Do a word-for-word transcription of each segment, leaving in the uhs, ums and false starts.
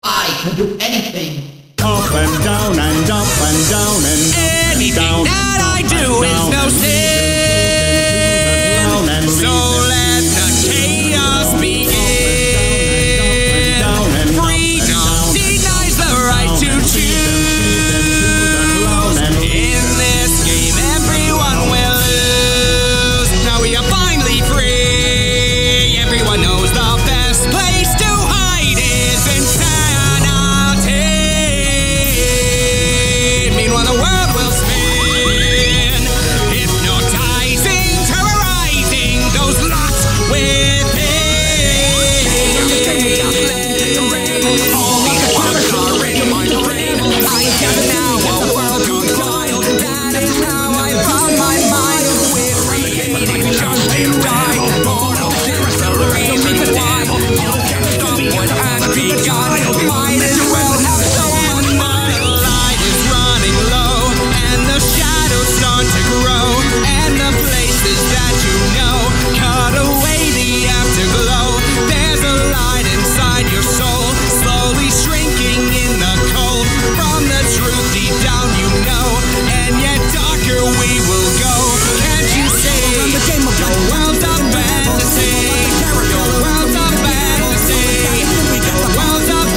I can do anything. Up and down and up and down and up Anything and down that I and do is down no and sin. down and So let the chaos begin. down and Freedom denies the right to choose. In this game, everyone will lose. Now we are finally free. Everyone knows the best place to hide is insanity. Meanwhile, the world will spin, hypnotizing, terrorizing those locked within. All of the products are in my brain. I am now a world gone wild. That is how I found my mind. With creating just and right. Born of the reason why you can stop what has begun. Might as well have someone. The light is running low, and the shadows start to grow, and the places that you know cut away the afterglow. There's a light inside your soul, slowly shrinking in the cold. From the truth deep down you know, and yet darker we will go. Can't you see? Your world's a fantasy. Your world's a fantasy. Your world's a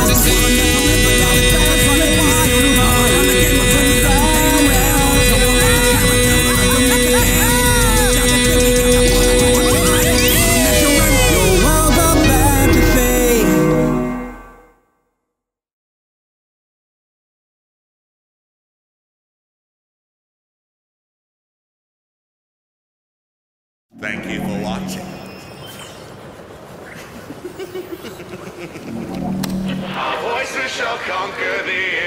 Thank you for watching. Our voices shall conquer the